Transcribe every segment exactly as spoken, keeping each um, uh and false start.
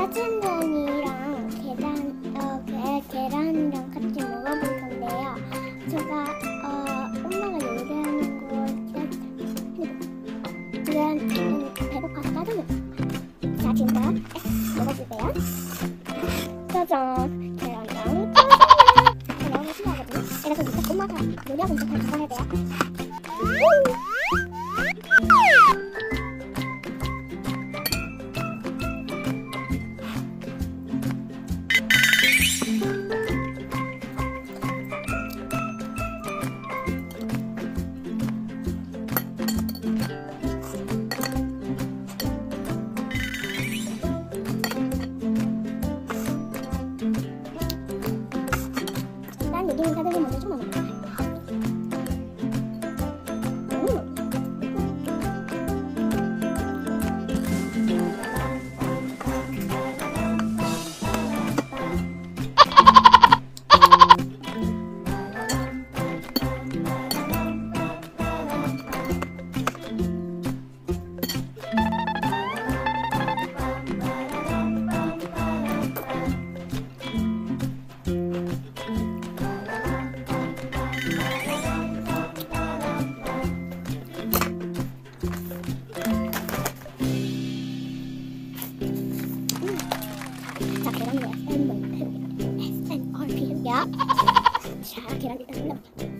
짜장면이랑 계란, 어, 계, 계란이랑 같이 먹어볼 건데요. 제가 어, 엄마가 요리하는 걸 기다려. 지금 배고파서 짜장면. 자, 지금부터 먹어볼게요. 짜잔, 계란이랑 짜장면. 너무 신기하거든요. 그래서 진짜 엄마가 요리하고 있어서 잘 먹어야 돼요. 여기는 사들이 먼저 좀 먹을까? 자, 계란을 한번 해볼게요. 에스 엔 알 피 해볼게요. 자, 계란 일단 올려볼게요.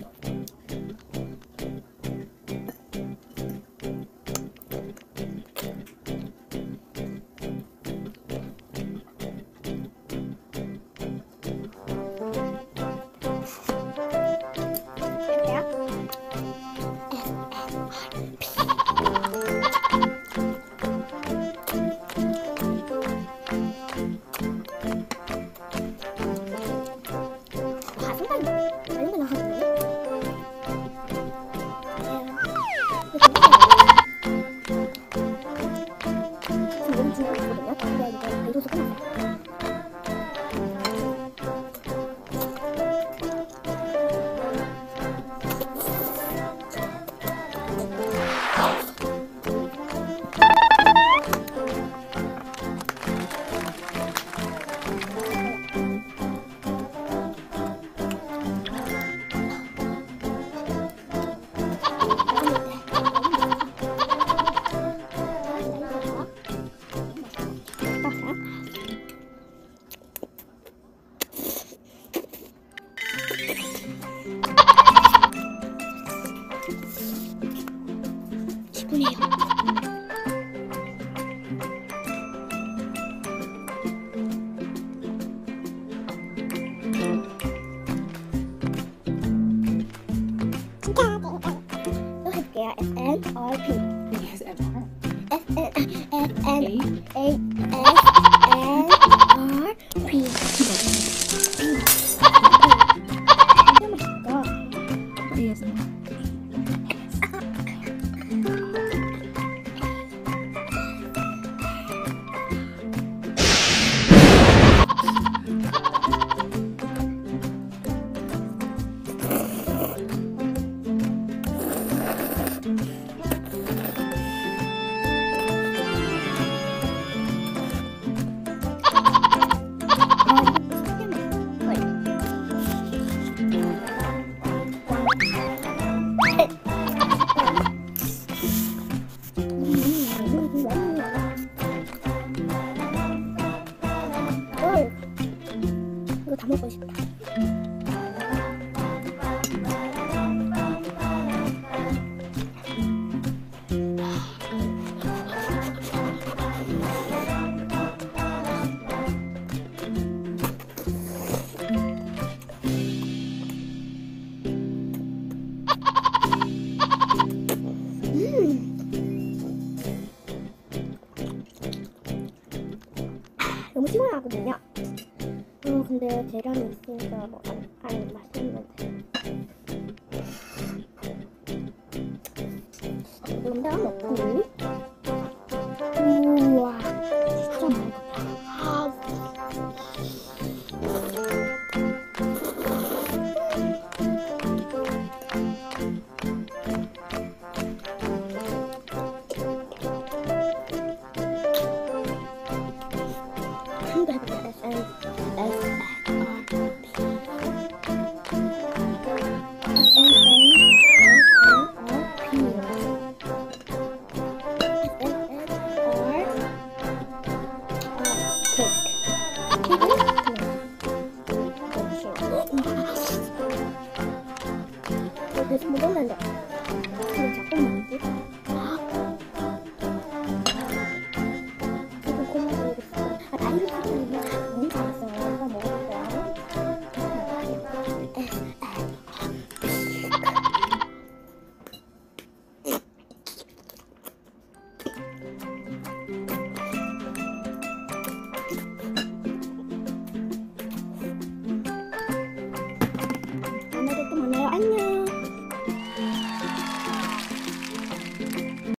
에스 엔 알 피 에스 엔 알 에스 엔 알 피 이거 다 먹고 싶다. 너무 시원하거든요. 어 근데 계란이 있으니까 뭐 안 안 맛있는데. 너무 다 먹고.